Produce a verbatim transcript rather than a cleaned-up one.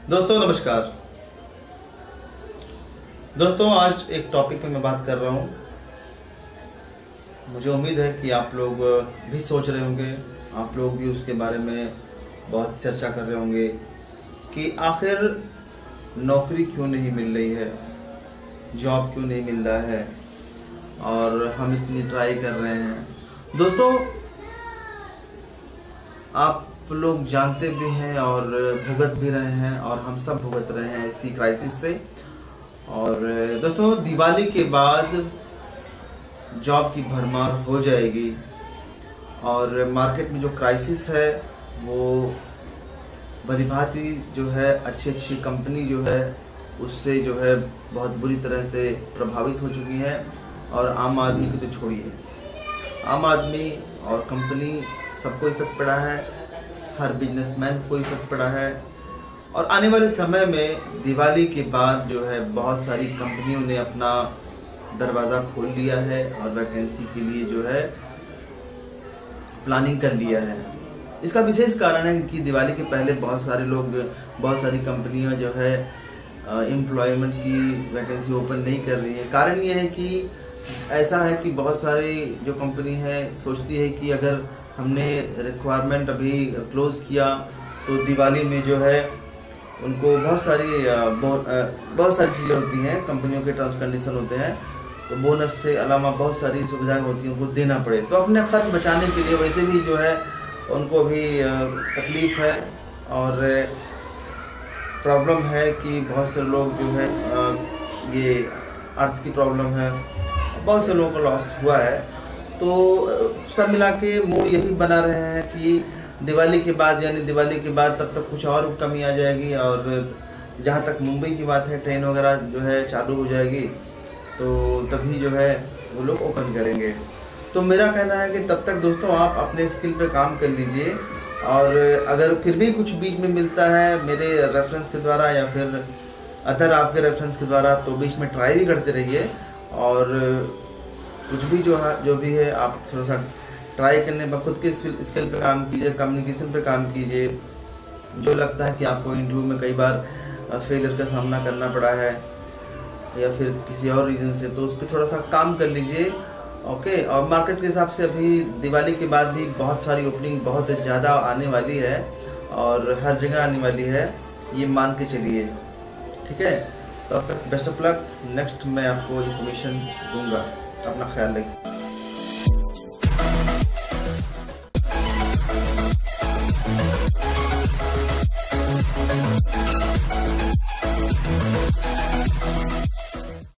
दोस्तों नमस्कार। दोस्तों आज एक टॉपिक पे मैं बात कर रहा हूँ। मुझे उम्मीद है कि आप लोग भी सोच रहे होंगे, आप लोग भी उसके बारे में बहुत चर्चा कर रहे होंगे कि आखिर नौकरी क्यों नहीं मिल रही है, जॉब क्यों नहीं मिल रहा है और हम इतनी ट्राई कर रहे हैं। दोस्तों आप लोग जानते भी हैं और भुगत भी रहे हैं और हम सब भुगत रहे हैं इसी क्राइसिस से। और दोस्तों दिवाली के बाद जॉब की भरमार हो जाएगी और मार्केट में जो क्राइसिस है वो भलीभांति जो है अच्छी अच्छी कंपनी जो है उससे जो है बहुत बुरी तरह से प्रभावित हो चुकी है। और आम आदमी की तो छोड़िए, आम आदमी और कंपनी सबको इफेक्ट पड़ा है, हर बिजनेसमैन को इफेक्ट पड़ा है। और आने वाले समय में दिवाली के बाद जो है बहुत सारी कंपनियों ने अपना दरवाज़ा खोल लिया है और वैकेंसी के लिए जो है प्लानिंग कर लिया है। इसका विशेष कारण है कि दिवाली के पहले बहुत सारे लोग, बहुत सारी कंपनियां जो है एम्प्लॉयमेंट की वैकेंसी ओपन नहीं कर रही है। कारण ये है कि ऐसा है कि बहुत सारे जो कंपनी है सोचती है कि अगर हमने रिक्वायरमेंट अभी क्लोज किया तो दिवाली में जो है उनको बहुत सारी बहुत, बहुत सारी चीज़ें होती हैं, कंपनियों के टर्म्स कंडीशन होते हैं, तो बोनस से अलावा बहुत सारी सुविधाएं होती हैं, उनको देना पड़े। तो अपने खर्च बचाने के लिए वैसे भी जो है उनको अभी तकलीफ है और प्रॉब्लम है कि बहुत से लोग जो है ये अर्थ की प्रॉब्लम है, बहुत से लोगों को लॉस हुआ है। तो सब मिला के मूड यही बना रहे हैं कि दिवाली के बाद यानी दिवाली के बाद तब तक कुछ और कमी आ जाएगी और जहाँ तक मुंबई की बात है ट्रेन वगैरह जो है चालू हो जाएगी तो तभी जो है वो लोग ओपन करेंगे। तो मेरा कहना है कि तब तक दोस्तों आप अपने स्किल पे काम कर लीजिए और अगर फिर भी कुछ बीच में मिलता है मेरे रेफरेंस के द्वारा या फिर अदर आपके रेफरेंस के द्वारा तो बीच में ट्राई भी करते रहिए। और कुछ भी जो है जो भी है आप थोड़ा सा ट्राई करने पर खुद के स्किल पे काम कीजिए, कम्युनिकेशन पे काम कीजिए। जो लगता है कि आपको इंटरव्यू में कई बार फेलियर का सामना करना पड़ा है या फिर किसी और रीजन से, तो उस पर थोड़ा सा काम कर लीजिए। ओके। और मार्केट के हिसाब से अभी दिवाली के बाद भी बहुत सारी ओपनिंग बहुत ज़्यादा आने वाली है और हर जगह आने वाली है, ये मान के चलिए। ठीक है, तब तो तक बेस्ट ऑफ लक। नेक्स्ट मैं आपको इन्फॉर्मेशन दूंगा। अपना ख्याल रखिए।